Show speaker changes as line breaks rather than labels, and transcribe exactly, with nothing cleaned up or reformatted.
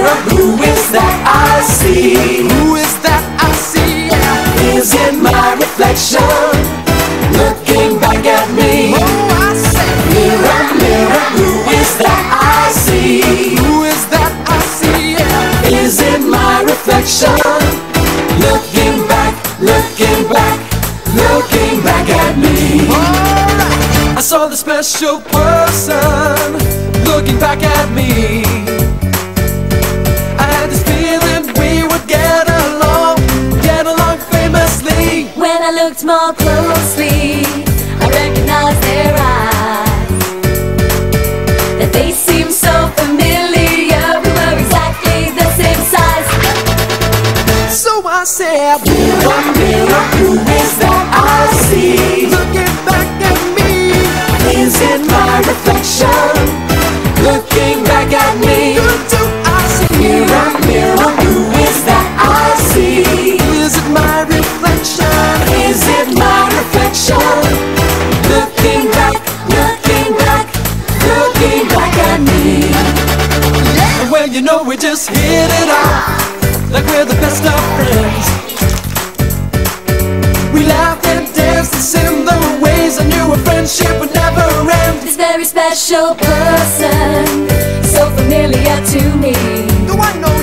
mirror, who is that I see?
Who is that I see?
Is it my reflection looking back at me?
Oh, I say,
Mirror, mirror, who is that I see?
who is that I see?
Is it my reflection looking back, looking back, looking back at me?
Alright, I saw the special person looking back at me. I had this feeling we would get along, get along famously.
When I looked more closely, I recognized their eyes. Their face seemed so familiar. We were exactly the same size.
So I said,
Mirror, mirror, who is that I see?
looking back at me.
Is it my reflection looking back at me?
Who do I see?
Mirror, mirror, who is that I see?
Is it my reflection?
Is it my reflection looking back, looking back, looking back at me?
And well, you know, we just hit it off like we're the best of friends. We laughed and danced in similar ways. I knew a friendship would never end.
This very special person, so familiar to me.
Do I know